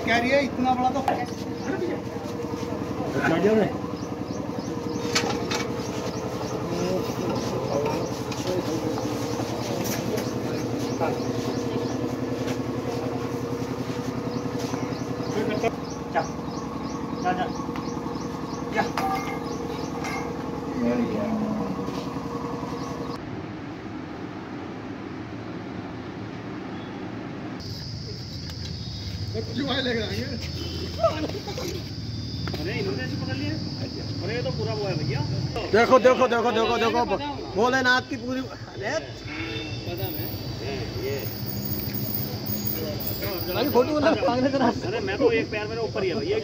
कह रही है इतना बड़ा तो अरे तो पूरा वो है भैया। देखो देखो देखो देखो देखो भोलेनाथ की पूरी फोटो। अरे मैं तो एक पैर मेरे ऊपर ही है भैया।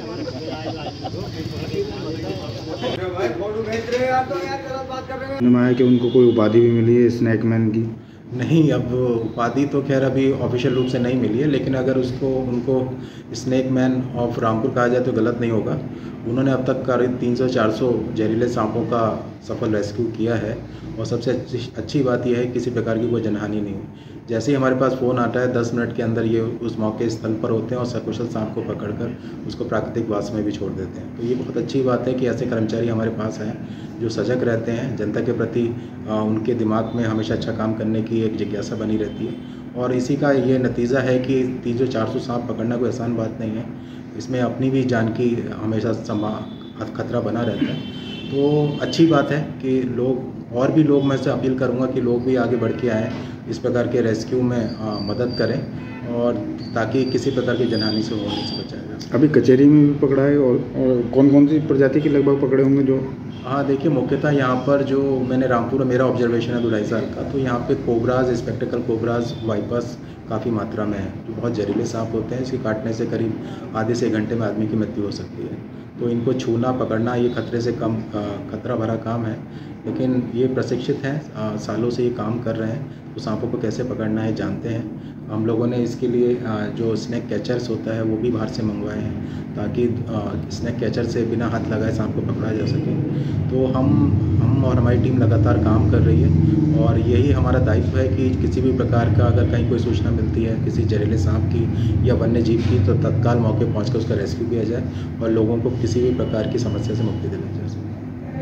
नुमाया कि उनको कोई उपाधि भी मिली है स्नैकमैन की? नहीं, अब उपाधि तो खैर अभी ऑफिशियल रूप से नहीं मिली है, लेकिन अगर उनको स्नैकमैन ऑफ रामपुर कहा जाए तो गलत नहीं होगा। उन्होंने अब तक करीब 300-400 जहरीले सांपों का सफल रेस्क्यू किया है और सबसे अच्छी बात यह है किसी प्रकार की कोई जनहानि नहीं हुई। जैसे ही हमारे पास फ़ोन आता है 10 मिनट के अंदर ये उस मौके स्थल पर होते हैं और सकुशल सांप को पकड़कर उसको प्राकृतिक वास में भी छोड़ देते हैं। तो ये बहुत अच्छी बात है कि ऐसे कर्मचारी हमारे पास हैं जो सजग रहते हैं, जनता के प्रति उनके दिमाग में हमेशा अच्छा काम करने की एक जिज्ञासा बनी रहती है और इसी का ये नतीजा है कि 300-400 सांप पकड़ना कोई आसान बात नहीं है। इसमें अपनी भी जान की हमेशा खतरा बना रहता है। तो अच्छी बात है कि लोग मैं से अपील करूंगा कि लोग भी आगे बढ़ के आएँ, इस प्रकार के रेस्क्यू में मदद करें और ताकि किसी प्रकार की जनहानि से होने से बचाया जा सके। अभी कचहरी में भी पकड़ा है और कौन सी प्रजाति के लगभग पकड़े होंगे जो? हाँ, देखिए मुख्यतः यहाँ पर जो मैंने रामपुर मेरा ऑब्जर्वेशन है 2-2.5 साल का, तो यहाँ पे कोबराज, स्पेक्टिकल कोबराज, वाइपर्स काफ़ी मात्रा में है जो बहुत जहरीले सांप होते हैं। इसके काटने से करीब आधे से 1 घंटे में आदमी की मृत्यु हो सकती है। तो इनको छूना पकड़ना ये खतरे से कम खतरा भरा काम है, लेकिन ये प्रशिक्षित हैं, सालों से ये काम कर रहे हैं, तो सांपों को कैसे पकड़ना है जानते हैं। हम लोगों ने इसके लिए जो स्नैक कैचर्स होता है वो भी बाहर से मंगवाए हैं ताकि स्नैक कैचर से बिना हाथ लगाए सांप को पकड़ा जा सके। तो हम और हमारी टीम लगातार काम कर रही है और यही हमारा दायित्व है कि किसी भी प्रकार का अगर कहीं कोई सूचना मिलती है किसी जहरीले सांप की या वन्य जीव की, तो तत्काल मौके पहुँचकर उसका रेस्क्यू किया जाए और लोगों को किसी भी प्रकार की समस्या से मुक्ति दिलाई जा सके।